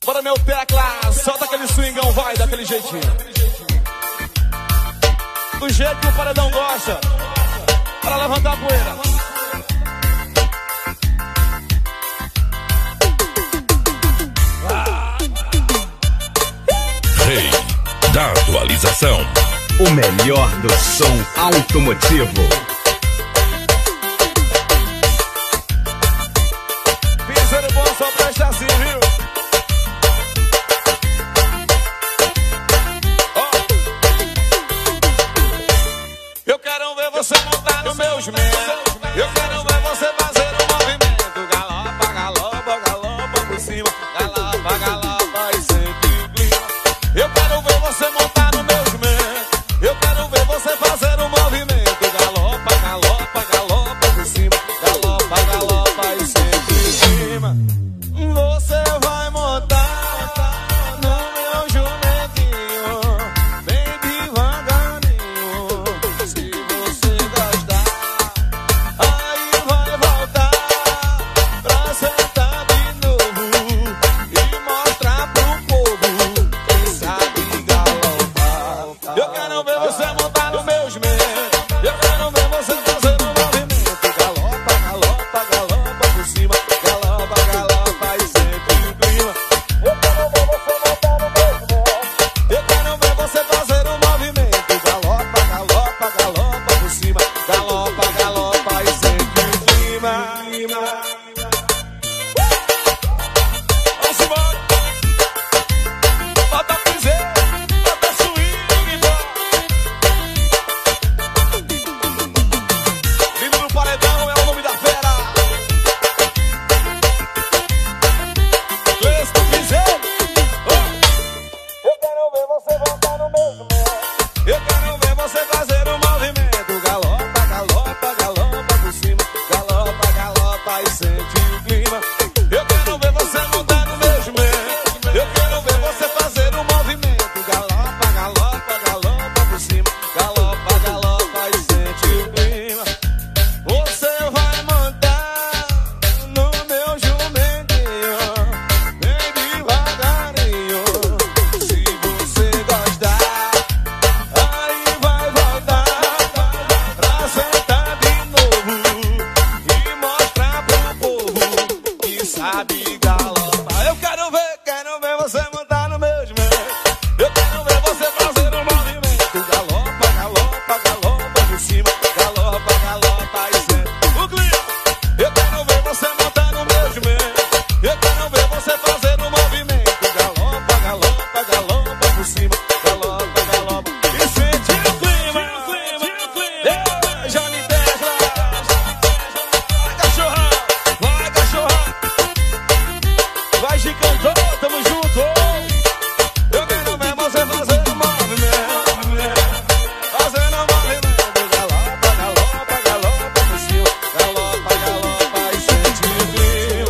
Bora, meu tecla, solta aquele swingão, vai, daquele jeitinho. Do jeito que o paredão gosta. Para levantar a poeira. Rei da atualização. O melhor do som automotivo. Piseiro bom, só presta assim, viu? Eu quero ver você montar no meu jumento. Eu quero ver você fazer um movimento. Galopa, galopa, galopa por cima. Galopa, galopa e sente o clima. Eu quero ver você montar no meu jumento. Eu quero ver você fazer um movimento. Galopa, galopa, galopa por cima. Galopa, galopa e sente o clima. Você vai montar no meu jumentinho, bem devagarinho. Se você gostar, aí vai voltar pra sentar de novo e mostrar pro povo quem sabe galopar. Eu quero ver você montar no meu jumento. Eu quero ver você fazer um movimento. Galopa, galopa, galopa por cima. Galopa, galopa e sente o clima. Eu quero ver você montar no meu jumento. Eu quero ver você fazer um movimento. Galopa, galopa, galopa por cima. Galopa, galopa e sente o clima. Vamos embora. Bota piseiro, bota swing, vindo no paredão é o nome da fera. Clesto Piseiro. Eu quero ver você voltar no meu jumento. Eu quero ver você fazer um movimento. Galopa, galopa, galopa por cima. Galopa, galopa e sente o clima. Eu quero ver você montar no meu jumento. Eu quero ver você fazer um movimento. Galopa, galopa, galopa por cima. Galopa, galopa e sente o clima. Você vai montar no meu jumentinho, bem devagarinho. Se você gostar, aí vai voltar pra sentar de novo e mostrar pro povo que sabe galopar. Eu quero ver você montar no meu jumento. Eu quero ver você fazer um movimento. Galopa, galopa, galopa por cima. Galopa, galopa e sente o clima. Eu quero ver você montar no meu jumento. Eu quero ver você fazer um movimento. Galopa, galopa, galopa por cima. Galopa, galopa e sente o clima. Johnny Tesla. Vai, cachorrão. Vai, cachorrão. Vai, gigantão. Tamo junto. Eu quero ver você fazer um movimento. Fazendo um movimento. Galopa, galopa, galopa por cima. Galopa, galopa e sente o clima.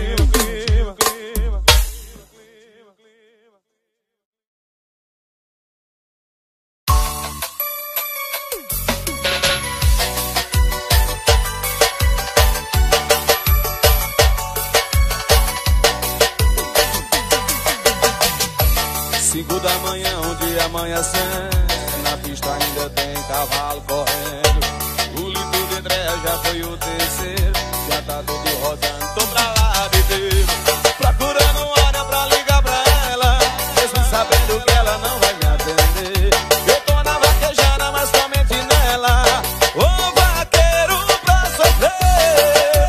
Cinco da manhã, um dia amanhecendo, na pista ainda tem cavalo correndo. O litro de André já foi o terceiro, já tá tudo rodando, tô pra lá de Deus. Procurando hora pra ligar pra ela, mesmo sabendo que ela não vai me atender. Eu tô na vaquejada, mas somente nela, ô vaqueiro pra sofrer.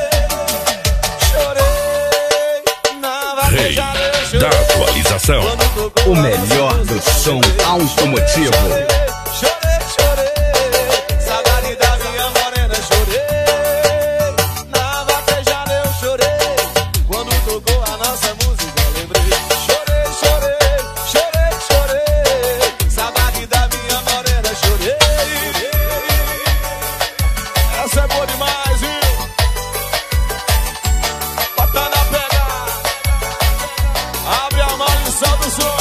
Chorei na vaquejada, eu Da chorei. atualização. O melhor do som automotivo. Chorei, chorei, saudade da minha morena, chorei. Na vaquejada eu chorei, quando tocou a nossa música eu lembrei. Chorei, chorei, chorei, chorei, saudade da minha morena, chorei. Essa é boa demais, viu? Bota na pegada, abre a mala e solta o som.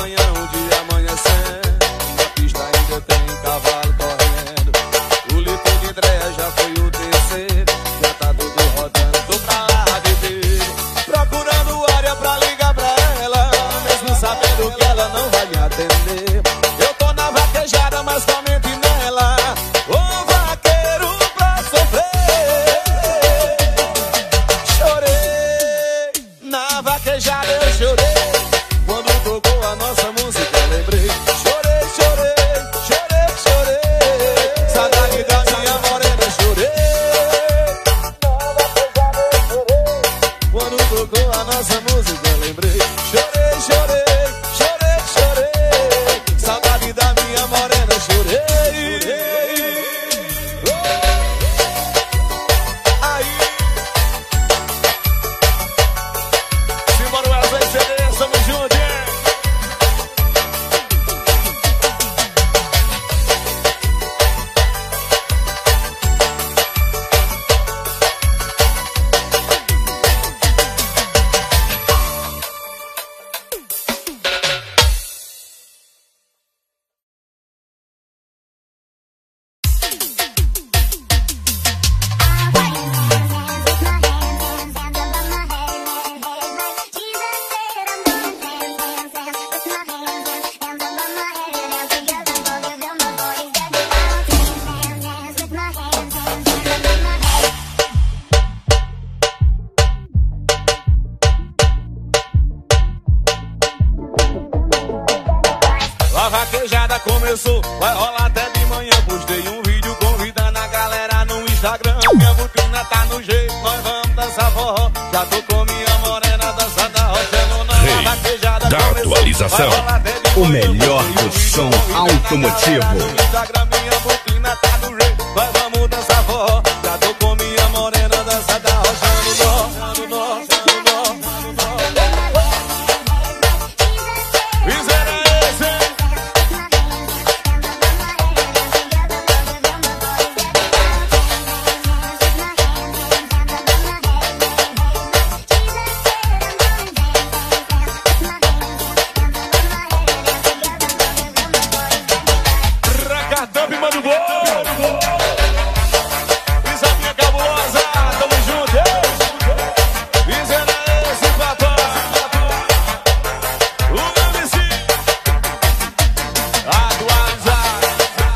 manhã, o dia amanhecendo, na pista ainda tem cavalo correndo. O litro de Andréia já foi o terceiro, já tá tudo rodando, tô pra lá beber. Procurando área pra ligar pra ela, mesmo sabendo que ela não vai me atender. Eu tô na vaquejada, mas somente nela. Ô vaqueiro pra sofrer. Chorei, na vaquejada eu chorei. Quando tocou a nossa música eu lembrei. Chorei, chorei, chorei, chorei. Saudade da minha morena, chorei. Quando tocou a nossa música eu lembrei. Chorei, chorei, chorei, chorei. Saudade da minha morena, chorei. Aí simbora o Wesley CD, tamo junto, hein? A vaquejada começou, vai rolar até de manhã. Postei um vídeo convidando a galera no Instagram. Minha botina tá no jeito, nós vamos dançar forró. Já tô com minha morena dançando a rochando na vaquejada da começou, atualização. vai rolar até de O manhã. melhor Postei um do vídeo som convidando a automotivo. galera no Instagram, minha botina tá no jeito, nós vamos dançar forró. Já tô com minha morena dançando a rochando nó, nó, nó, nó. Racatão e manda o gol. Isabinha cabulosa, tamo junto, hein? Dizendo esse papai. O MC atualizado.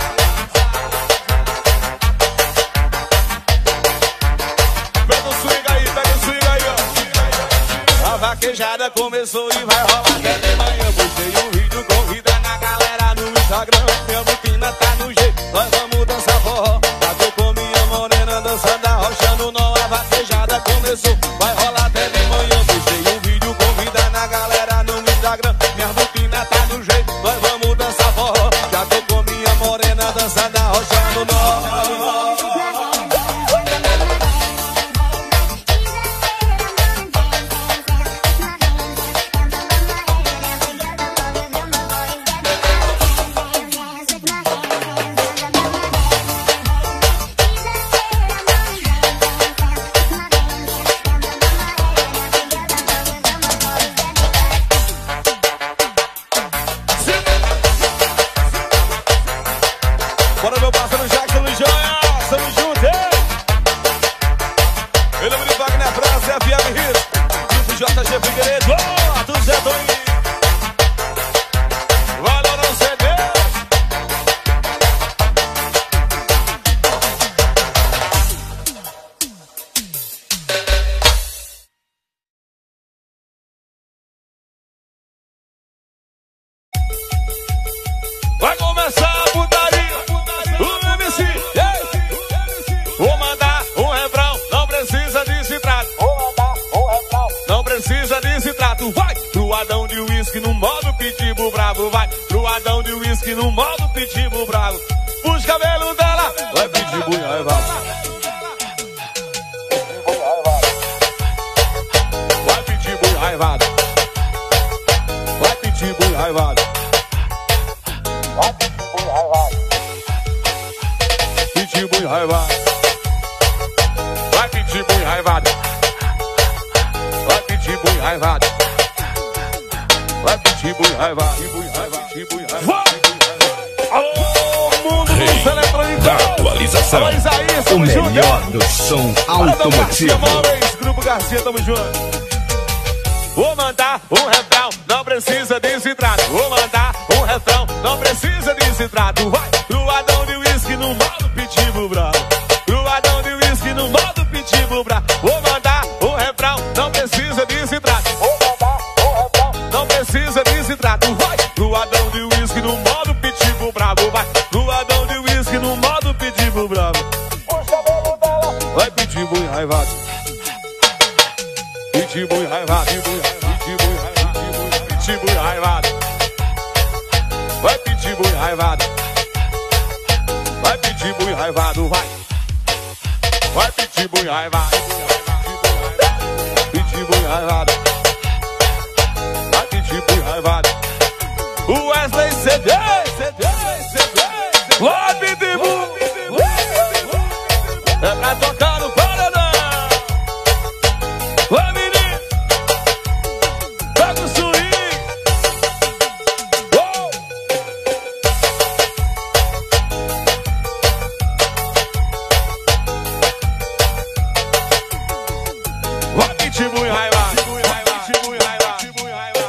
Pega o swing aí, ó. A vaquejada começou e vai rolar até de manhã. Postei um vídeo convidando a galera no Instagram. Minha botina tá no jeito, nós vamos dançar forró. Já tô com minha morena dançando, arrochando nó. A vaquejada começou, vai rolar até de manhã. Postei um vídeo convidando a galera no Instagram. Minha botina tá no jeito, nós vamos dançar forró. Já tô com minha morena dançando, arrochando nó. Bora, meu parceiro Jackson e Joia, tamo junto, hein? Ele é o Wagner França, FM Hits, Isso JG Figueiredo, do Zé Doim. Valeu, não CD. Vai começar a putaria, o MC, vou mandar um refrão, não precisa de citrato. Não precisa de citrato, vai! Pro Adão de uísque no modo pitbull bravo, vai! Pro Adão de uísque no modo pitbull bravo. Puxa o cabelo dela, vai pitbull enraivado. Vai pitbull enraivado. Vai pitbull enraivado. Pitbull enraivado. Vai pitbull enraivado. Vai pitbull enraivado. Vai pitbull pitbull enraivado, alô, mundo dos eletrônicos da atualização. Alô, Isaías, O tamo junto. melhor do som automotivo. Grupo Garcia, tamo junto. Vou mandar um refrão, não precisa de citrato. Vou mandar um refrão, não precisa de citrato. Vai pro Adão de whisky no modo pitbull bravo. Pro Adão de whisky no modo pitbull bravo. Vou mandar um refrão, não precisa de citrato. Vou mandar um refrão, não precisa de citrato. Vai pro Adão de whisky no modo pitbull bravo. Vai pro Adão de whisky no modo pitbull bravo. Puxa a cabelo dela, vai pitbull enraivado. Pitbull enraivado, pitbull enraivado. Vai pitbull enraivado. Vai pitbull enraivado, vai. Vai pitbull enraivado. Pitbull enraivado. Vai pitbull enraivado. O Wesley CD. Vai pitbull. É pra tocar no Paraná. Vai menino. Pega o swing. Vai pitbull enraivado. Pitbull enraivado.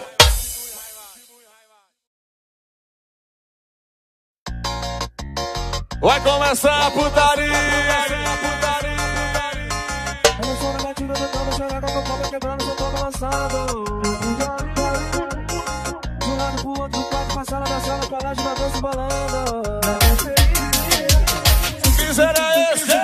Vai começar a putaria. Eu sou na batida do toba, chorando com o copo quebrando, só tô balançando. De um lado pro outro, do quarto pra sala, da sala pra lá, de uma doce balando. Que será esse?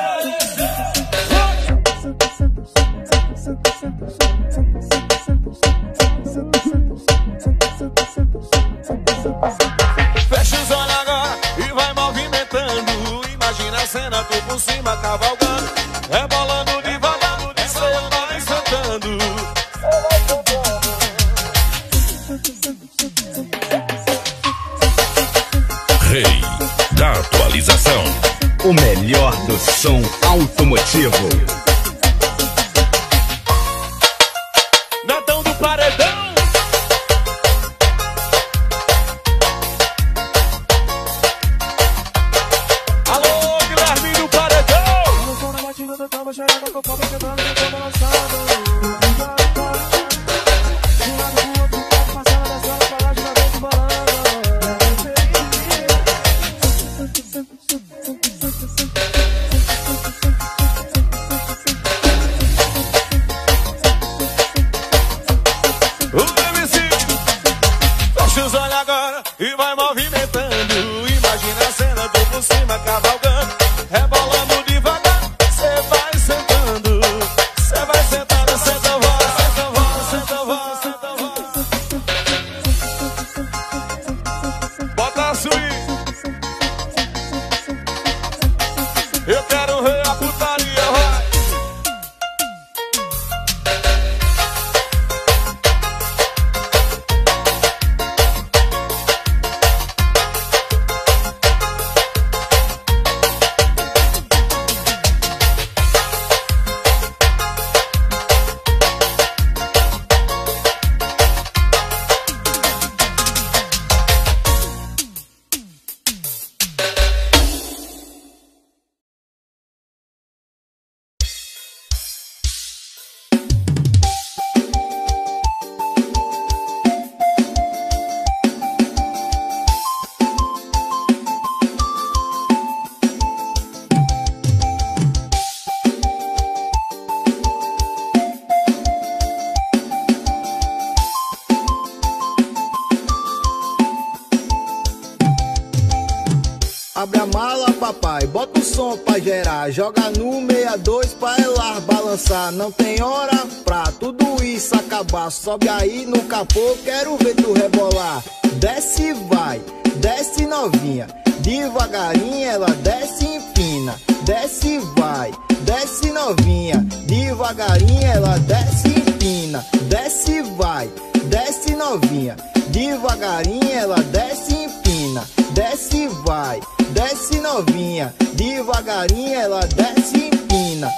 Fecha os olhos agora e vai movimentando. Imagina a cena, tu por cima cavalgando, rebolando devagar, cê vai sentando. Rei da atualização. O melhor do som automotivo. Natão do Paredão. Alô, Guilherme do Paredão. Eu sou na batida do toba, chorando com o copo quebrando, só tô balançando. De um lado pro outro, do quarto pra sala, da sala pra lá, de uma doce balando. O MC. Fecha os olhos agora e vai movimentando. Imagina a cena, tu por cima cavalgando, rebolando devagar, cê vai sentando. Cê vai sentando, senta, vai, senta, vai, senta, vai, senta, vai. Bota a swing. Eu quero ver a putaria, vai. Abre a mala, papai, bota o som pra gerar. Joga no 62 pra ela balançar. Não tem hora pra tudo isso acabar. Sobe aí no capô, quero ver tu rebolar. Desce vai, desce novinha. Devagarinho ela desce e empina. Desce vai, desce novinha. Devagarinho ela desce e empina. Desce vai, desce novinha. Devagarinho ela desce e empina. Desce vai, desce novinha. Devagarinho ela desce e empina.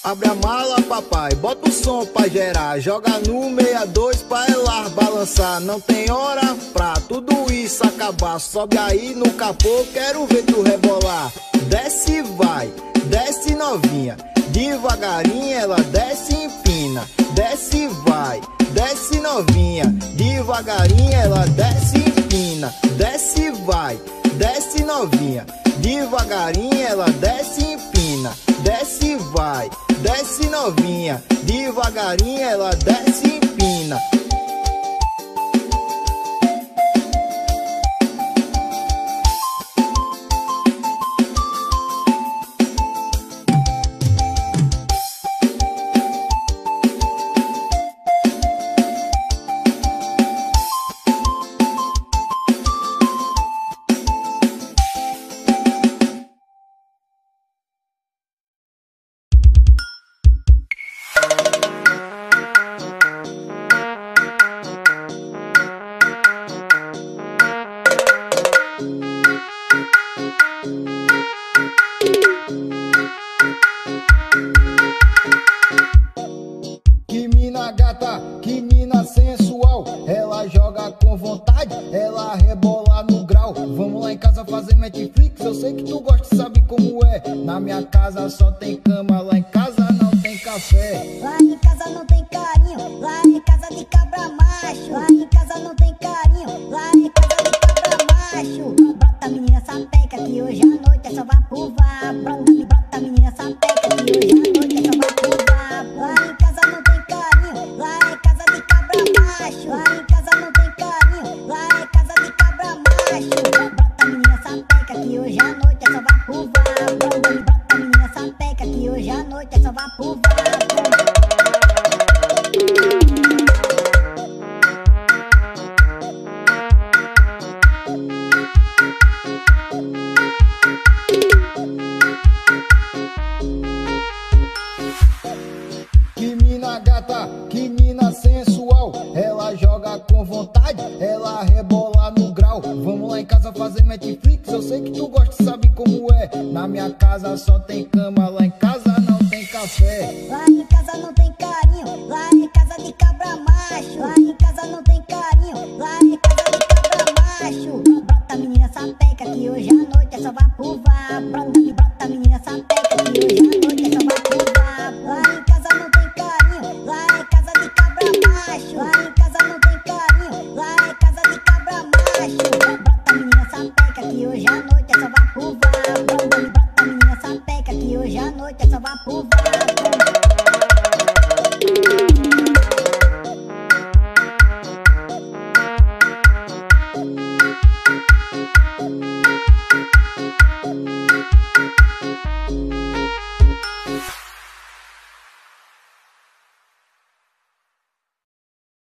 Abre a mala, papai, bota o som pra gerar. Joga no 62 pra ela balançar. Não tem hora pra tudo isso acabar. Sobe aí no capô, quero ver tu rebolar. Desce vai, desce novinha. Devagarinho ela desce e empina. Desce vai, desce novinha. Devagarinho ela desce e empina. Desce vai, desce novinha. Devagarinho ela desce e empina. Desce vai, desce novinha. Devagarinho ela desce e empina. Que mina gata, que mina sensual. Ela joga com vontade, ela rebola no grau. Vamos lá em casa fazer Netflix, eu sei que tu gosta e sabe como é. Na minha casa só tem cama, lá em casa não tem café. Lá em casa não tem carinho, lá em casa de cabra macho. Lá em casa não tem carinho, lá em casa de cabra macho. Brota menina sapeca que hoje à noite é só vapuvar. Brota menina sapeca que hoje à noite é só vapuvar. Lá em casa não tem carinho, lá em casa de cabra macho. Lá em casa não tem carinho, lá em casa de cabra macho. Brota menina sapeca que hoje à noite é só vapuvar. Brota menina sapeca que hoje à noite é só vapuvar. Que mina gata, que mina sensual. Ela joga com vontade, ela rebola no grau. Vamos lá em casa fazer Netflix, eu sei que tu gosta e sabe como é. Na minha casa só tem cama, lá em casa não tem café. Lá em casa não tem carinho, lá em casa de cabra macho. Lá em casa não tem carinho, lá em casa de cabra macho. Brota menina sapeca que hoje à noite é só vapuvar. Brota menina sapeca